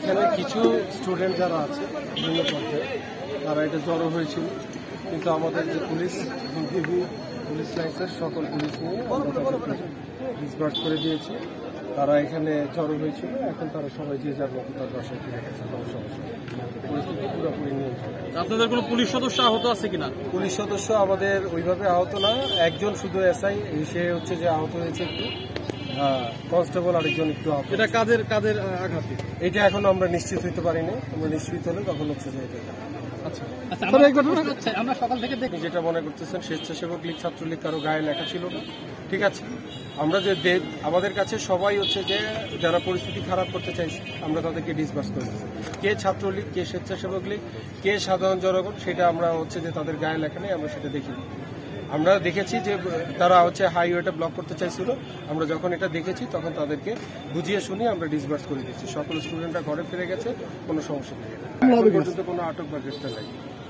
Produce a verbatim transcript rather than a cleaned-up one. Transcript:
এখানে কিছু স্টুডেন্ট যারা আছে বিভিন্ন পর্যায়ে তারা এটা জড়ো হয়েছিল, কিন্তু আমাদের যে পুলিশ বিজিবি পুলিশ লাইন্সের সকল পুলিশ নিয়ে ডিসবার্স করে দিয়েছি। তারা এখানে জড়ো হয়েছিল, এখন তারা সবাই যে যার মতো তার বাসায় ফিরে গেছে। কোনো সমস্যা নেই, পরিস্থিতি পুরোপুরি নিয়ন্ত্রণ। আপনাদের কোনো পুলিশ সদস্য আহত আছে কিনা? পুলিশ সদস্য আমাদের ওইভাবে আহত না, একজন শুধু এসআই, সে হচ্ছে যে আহত হয়েছে একটু, কনস্টেবল আরেকজন একটু আহত। এটা কাদের কাদের আঘাত? এটা এখন আমরা নিশ্চিত হইতে পারিনি, আমরা নিশ্চিত হলে তখন হচ্ছে যে এটা। আচ্ছা, আমরা সকাল থেকে দেখি যেটা মনে করতেছেন স্বেচ্ছাসেবক লীগ ছাত্রলীগ কারো গায়ে লেখা ছিল না, ঠিক আছে। আমরা যে দেব আমাদের কাছে সবাই হচ্ছে যে যারা পরিস্থিতি খারাপ করতে চাইছে আমরা তাদেরকে ডিসবার্স করে দিচ্ছি। কে ছাত্রলীগ, কে স্বেচ্ছাসেবক লীগ, কে সাধারণ জনগণ, সেটা আমরা হচ্ছে যে তাদের গায়ে লেখা নেই, আমরা সেটা দেখিনি। আমরা দেখেছি যে তারা হচ্ছে হাইওয়েটা ব্লক করতে চাইছিল, আমরা যখন এটা দেখেছি তখন তাদেরকে বুঝিয়ে শুনিয়ে আমরা ডিসবার্স করে দিচ্ছি। সকল স্টুডেন্টরা ঘরে ফিরে গেছে, কোনো সমস্যা নেই, পর্যন্ত কোনো আটক বা গ্রেফতার নেই।